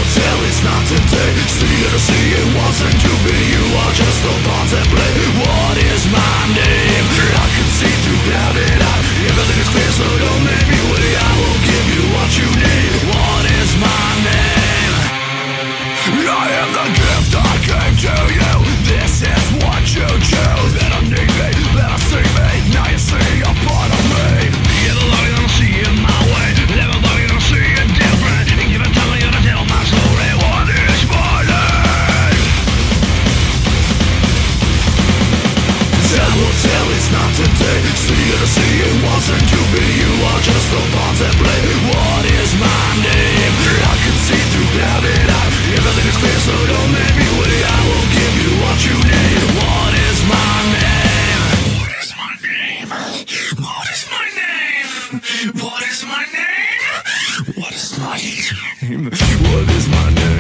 will tell it's not today. See it or see it wasn't to be. You are just the pawns that play. What is my name? I can see through clouded eyes. Everything is clear, so don't make me wait. I will give you what you need. What is my name? I am the gift I gave to you. This is what you choose. Better need me, better see me. Now you see a part of me. You're the love, you're gonna see it my way. Never thought you're gonna see it different. Give it time, you're gonna tell my story. What is my name? Time will tell it's not today. See it or see it wasn't to be. You are just the pawns that play. What is my name? I can see through clouded eyes. Everything is clear, so don't make me wait. I will give you what you need. What is my name? What is my name? What is my name? What is my name? What is my name? What is my name?